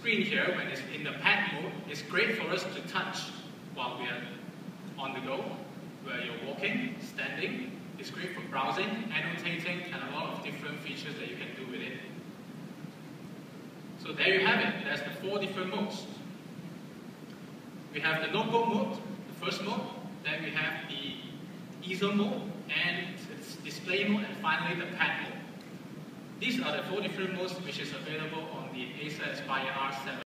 screen here, when it's in the pad mode, is great for us to touch while we are on the go, where you're walking, standing. It's great for browsing, annotating, and a lot of different features that you can do with it. So there you have it. There's the 4 different modes. We have the notebook mode, the first mode. Then we have the easel mode, and its display mode, and finally the pad mode. These are the 4 different modes which is available on the Acer Aspire R7.